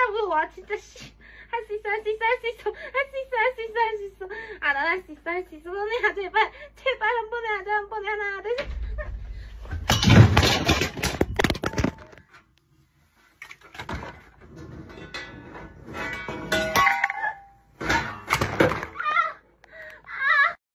하라고. 와 진짜 씨. 할 수 있어 할 수 있어 할 수 있어 할 수 있어 할 수 있어 할 수 있어. 아 난 할 수 있어 할 수 있어. 선우야 제발 제발 한 번에 하자 한 번에 하나 둘 셋.